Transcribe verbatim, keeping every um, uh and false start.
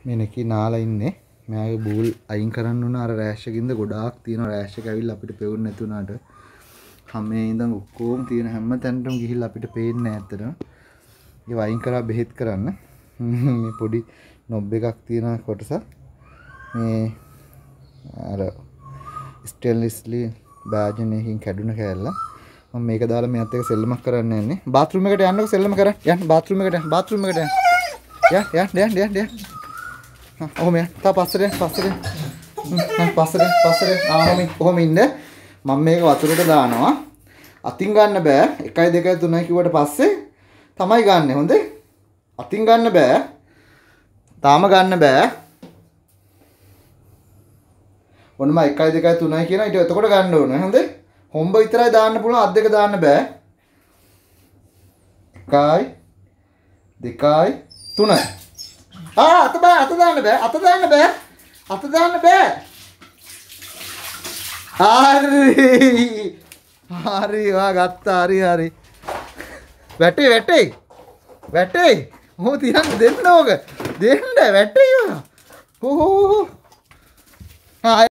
මේ Nekii නාලා ඉන්නේ. මෙයාගේ බූල් අයින් කරන්න උන අර රෑෂ් එකකින්ද ගොඩාක් තියෙනවා. රෑෂ් එක ඇවිල්ලා අපිට පෙවුන්නේ නැති උනාට හැමේ ඉඳන් ඔක්කොම තියෙන හැම තැනටම ගිහිල්ලා අපිට පේන්නේ නැහැ ඇත්තටම. ඒක අයින් කරලා බෙහෙත් කරන්න. මේ පොඩි නොබ් එකක් තියෙන කොටස මේ අර ස්ටේන්ලස් ස්ටීල් බෑජන් එකකින් කැඩුන කෑල්ල. මම මේක දාලා මෙයාත් එක්ක සෙල්ලමක් කරන්න යන්නේ. බාත් รู ම් එකට යන්නකො සෙල්ලම කරන්න. යන්න බාත් รู ම් එකට බාත් รู ම් එකට යන්න. යන්න යන්න යන්න යන්න. හා ඔහොම යන්න. තා පස්සට පස්සට. හ්ම් පස්සට පස්සට. ආ ඔහොම ඉන්න. මම මේක වතුරට දානවා. අතින් ගන්න බෑ. එකයි දෙකයි තුනයි කිව්වට පස්සේ තමයි ගන්න. හොඳේ. අතින් ගන්න බෑ. තාම ගන්න බෑ. ඔන්නම එකයි දෙකයි තුනයි කියන ඊට එතකොට ගන්න ඕනේ. හොඳේ. හොම්බ විතරයි දාන්න පුළුවන්. අත් දෙක දාන්න බෑ. එකයි දෙකයි තුනයි. ආ අත බෑ අත දාන්න බෑ. අත දාන්න බෑ. අත දාන්න බෑ. හරි. හරි වා ගත්තා. හරි හරි. වැටේ වැටේ. වැටේ. මොහොත තියන්න දෙන්න ඕක. දෙන්න වැටේ. හෝ හෝ හෝ. ආ